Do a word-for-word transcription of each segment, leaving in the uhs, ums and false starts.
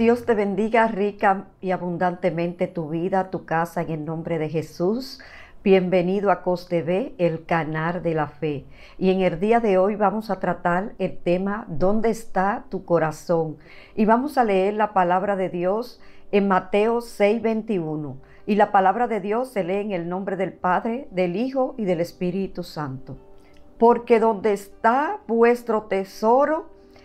Dios te bendiga rica y abundantemente tu vida, tu casa, en el nombre de Jesús. Bienvenido a COS T V, el canal de la fe. Y en el día de hoy vamos a tratar el tema ¿dónde está tu corazón? Y vamos a leer la palabra de Dios en Mateo seis veintiuno. Y la palabra de Dios se lee en el nombre del Padre, del Hijo y del Espíritu Santo. Porque donde está vuestro tesoro,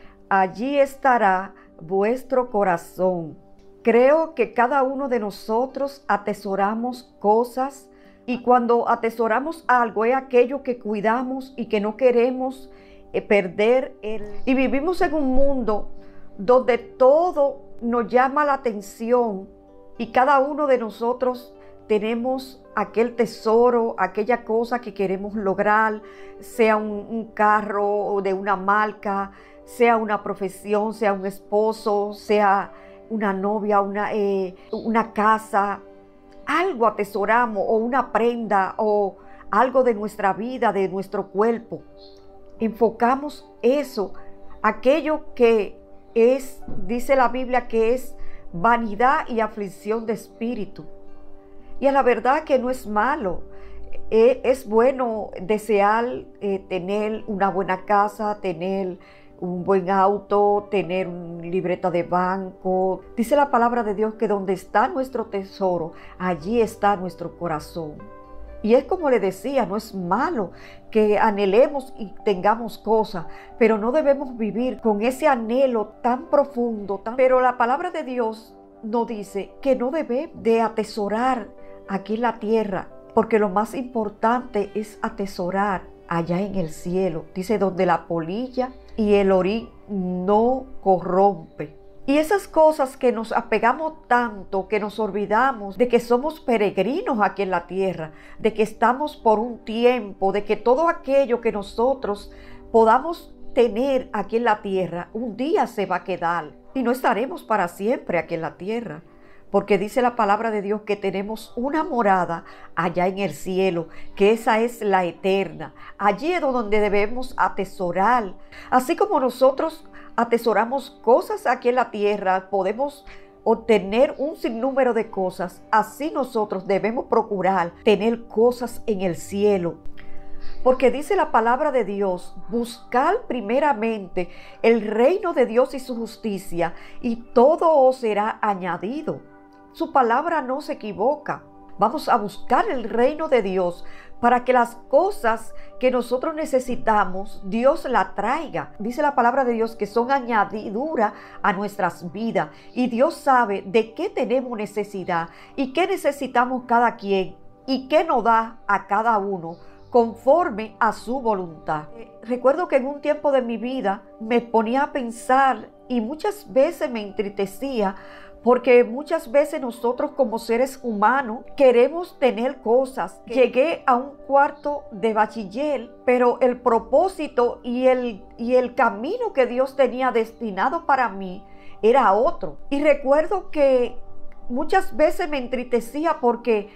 allí estará vuestro corazón. Creo que cada uno de nosotros atesoramos cosas, y cuando atesoramos algo es aquello que cuidamos y que no queremos eh, perder. El... Y vivimos en un mundo donde todo nos llama la atención y cada uno de nosotros tenemos aquel tesoro, aquella cosa que queremos lograr, sea un, un carro de una marca, sea una profesión, sea un esposo, sea una novia, una, eh, una casa. Algo atesoramos, o una prenda, o algo de nuestra vida, de nuestro cuerpo. Enfocamos eso, aquello que es, dice la Biblia, que es vanidad y aflicción de espíritu. Y a la verdad que no es malo. Eh, es bueno desear eh, tener una buena casa, tener un buen auto, tener una libreta de banco. Dice la palabra de Dios que donde está nuestro tesoro, allí está nuestro corazón. Y es como le decía, no es malo que anhelemos y tengamos cosas, pero no debemos vivir con ese anhelo tan profundo. Tan... Pero la palabra de Dios nos dice que no debemos de atesorar aquí en la tierra, porque lo más importante es atesorar allá en el cielo. Dice, donde la polilla y el orín no corrompe. Y esas cosas que nos apegamos tanto, que nos olvidamos de que somos peregrinos aquí en la tierra, de que estamos por un tiempo, de que todo aquello que nosotros podamos tener aquí en la tierra, un día se va a quedar y no estaremos para siempre aquí en la tierra. Porque dice la palabra de Dios que tenemos una morada allá en el cielo, que esa es la eterna. Allí es donde debemos atesorar. Así como nosotros atesoramos cosas aquí en la tierra, podemos obtener un sinnúmero de cosas. Así nosotros debemos procurar tener cosas en el cielo. Porque dice la palabra de Dios, buscar primeramente el reino de Dios y su justicia, y todo os será añadido. Su palabra no se equivoca. Vamos a buscar el reino de Dios para que las cosas que nosotros necesitamos, Dios la traiga. Dice la palabra de Dios que son añadidura a nuestras vidas. Y Dios sabe de qué tenemos necesidad y qué necesitamos cada quien y qué nos da a cada uno conforme a su voluntad. Eh, recuerdo que en un tiempo de mi vida me ponía a pensar y muchas veces me entristecía, porque muchas veces nosotros como seres humanos queremos tener cosas. Llegué a un cuarto de bachiller, pero el propósito y el, y el camino que Dios tenía destinado para mí era otro. Y recuerdo que muchas veces me entristecía porque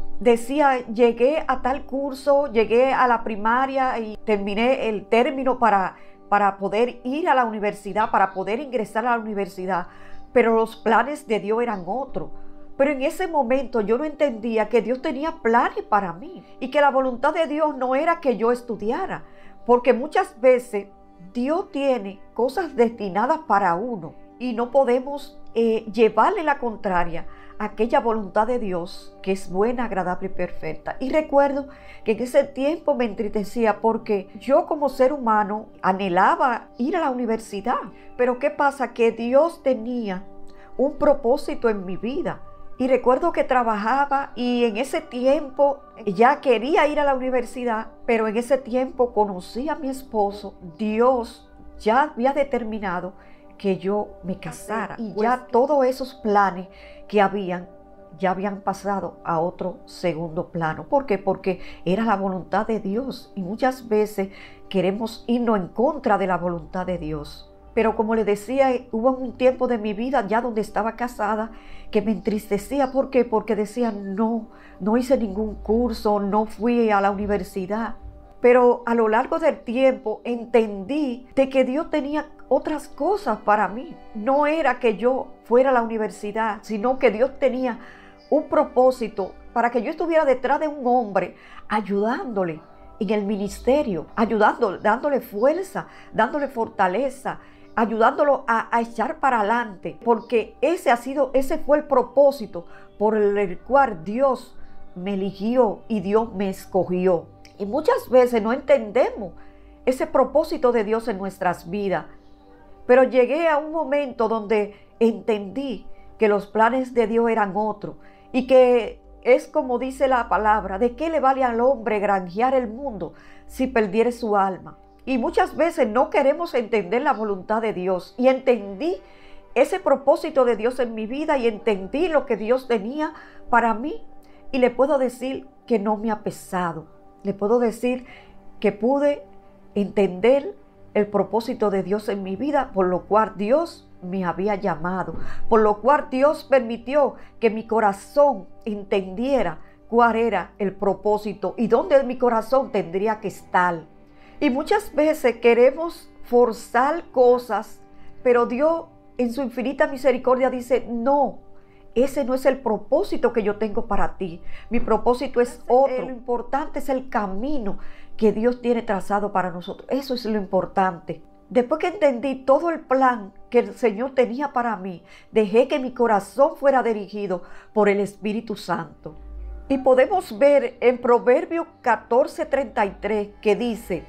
decía, llegué a tal curso, llegué a la primaria y terminé el término para, para poder ir a la universidad, para poder ingresar a la universidad. Pero los planes de Dios eran otros. Pero en ese momento yo no entendía que Dios tenía planes para mí y que la voluntad de Dios no era que yo estudiara, porque muchas veces Dios tiene cosas destinadas para uno y no podemos eh, llevarle la contraria a aquella voluntad de Dios que es buena, agradable y perfecta. Y recuerdo que en ese tiempo me entristecía porque yo como ser humano anhelaba ir a la universidad. Pero ¿qué pasa? Que Dios tenía un propósito en mi vida. Y recuerdo que trabajaba y en ese tiempo ya quería ir a la universidad, pero en ese tiempo conocí a mi esposo. Dios ya había determinado que yo me casara y ya todos esos planes que habían, ya habían pasado a otro segundo plano. ¿Por qué? Porque era la voluntad de Dios y muchas veces queremos irnos en contra de la voluntad de Dios. Pero como le decía, hubo un tiempo de mi vida ya donde estaba casada que me entristecía. ¿Por qué? Porque decía, no, no hice ningún curso, no fui a la universidad. Pero a lo largo del tiempo entendí de que Dios tenía otras cosas para mí. No era que yo fuera a la universidad, sino que Dios tenía un propósito para que yo estuviera detrás de un hombre, ayudándole en el ministerio, ayudándole, dándole fuerza, dándole fortaleza, ayudándolo a, a echar para adelante, porque ese ha sido, ese fue el propósito por el cual Dios me eligió y Dios me escogió. Y muchas veces no entendemos ese propósito de Dios en nuestras vidas, pero llegué a un momento donde entendí que los planes de Dios eran otros y que es como dice la palabra, ¿de qué le vale al hombre granjear el mundo si perdiere su alma? Y muchas veces no queremos entender la voluntad de Dios. Y entendí ese propósito de Dios en mi vida y entendí lo que Dios tenía para mí. Y le puedo decir que no me ha pesado. Le puedo decir que pude entender el propósito de Dios en mi vida, por lo cual Dios me había llamado, por lo cual Dios permitió que mi corazón entendiera cuál era el propósito y dónde mi corazón tendría que estar. Y muchas veces queremos forzar cosas, pero Dios en su infinita misericordia dice, no, ese no es el propósito que yo tengo para ti. Mi propósito es otro. Lo importante es el camino que Dios tiene trazado para nosotros. Eso es lo importante. Después que entendí todo el plan que el Señor tenía para mí, dejé que mi corazón fuera dirigido por el Espíritu Santo. Y podemos ver en Proverbios catorce treinta y tres que dice,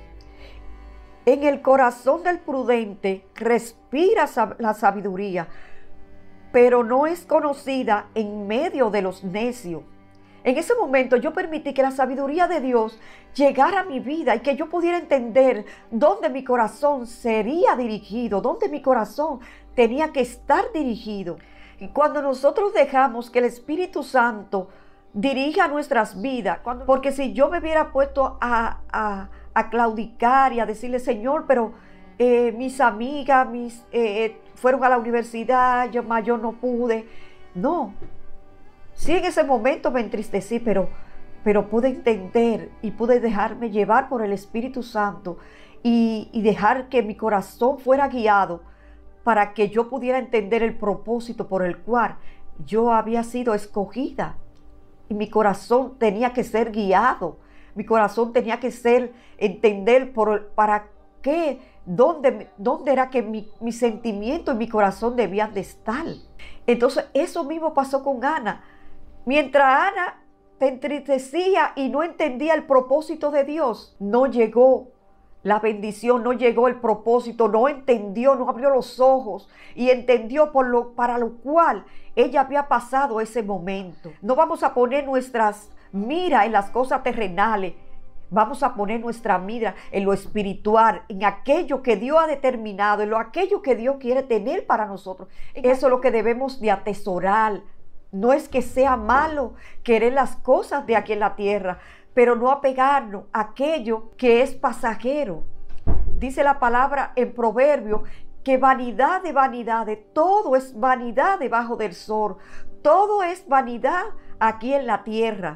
en el corazón del prudente respira la sabiduría, pero no es conocida en medio de los necios. En ese momento yo permití que la sabiduría de Dios llegara a mi vida y que yo pudiera entender dónde mi corazón sería dirigido, dónde mi corazón tenía que estar dirigido. Y cuando nosotros dejamos que el Espíritu Santo dirija nuestras vidas, cuando, porque si yo me hubiera puesto a, a, a claudicar y a decirle, Señor, pero eh, mis amigas mis, eh, fueron a la universidad, yo, más yo no pude. No. Sí, en ese momento me entristecí, pero, pero pude entender y pude dejarme llevar por el Espíritu Santo y, y dejar que mi corazón fuera guiado para que yo pudiera entender el propósito por el cual yo había sido escogida. Y mi corazón tenía que ser guiado, mi corazón tenía que ser, entender por, para qué, dónde, dónde era que mi, mi sentimiento y mi corazón debían de estar. Entonces eso mismo pasó con Ana. Mientras Ana te entristecía y no entendía el propósito de Dios, no llegó la bendición, no llegó el propósito, no entendió, no abrió los ojos y entendió por lo, para lo cual ella había pasado ese momento. No vamos a poner nuestras miras en las cosas terrenales, vamos a poner nuestra mira en lo espiritual, en aquello que Dios ha determinado, en lo aquello que Dios quiere tener para nosotros. Eso es lo que debemos de atesorar. No es que sea malo querer las cosas de aquí en la tierra, pero no apegarnos a aquello que es pasajero. Dice la palabra en Proverbio que vanidad de vanidades, todo es vanidad debajo del sol, todo es vanidad aquí en la tierra.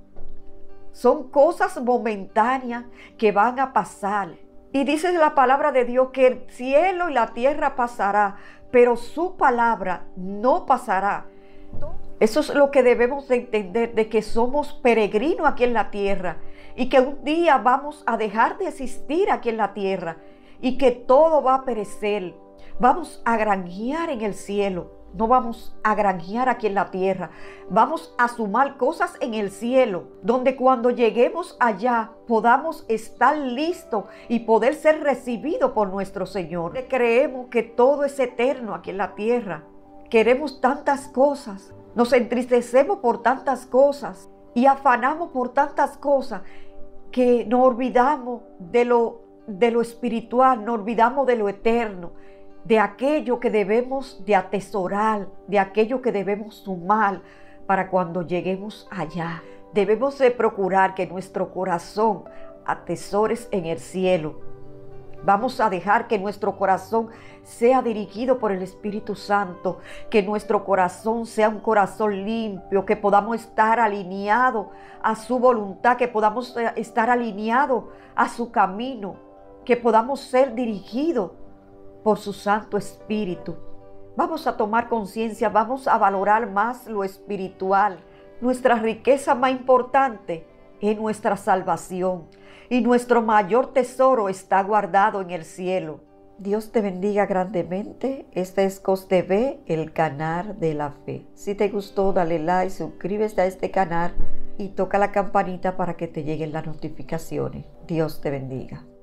Son cosas momentáneas que van a pasar. Y dice la palabra de Dios que el cielo y la tierra pasará, pero su palabra no pasará. Eso es lo que debemos de entender, de que somos peregrinos aquí en la tierra y que un día vamos a dejar de existir aquí en la tierra y que todo va a perecer. Vamos a granjear en el cielo, no vamos a granjear aquí en la tierra. Vamos a sumar cosas en el cielo, donde cuando lleguemos allá podamos estar listos y poder ser recibidos por nuestro Señor. Creemos que todo es eterno aquí en la tierra. Queremos tantas cosas. Nos entristecemos por tantas cosas y afanamos por tantas cosas que nos olvidamos de lo, de lo espiritual, nos olvidamos de lo eterno, de aquello que debemos de atesorar, de aquello que debemos sumar para cuando lleguemos allá. Debemos de procurar que nuestro corazón atesores en el cielo. Vamos a dejar que nuestro corazón sea dirigido por el Espíritu Santo, que nuestro corazón sea un corazón limpio, que podamos estar alineados a su voluntad, que podamos estar alineados a su camino, que podamos ser dirigidos por su Santo Espíritu. Vamos a tomar conciencia, vamos a valorar más lo espiritual. Nuestra riqueza más importante es nuestra salvación y nuestro mayor tesoro está guardado en el cielo. Dios te bendiga grandemente. Este es COS-T-V, el canal de la fe. Si te gustó, dale like, suscríbete a este canal y toca la campanita para que te lleguen las notificaciones. Dios te bendiga.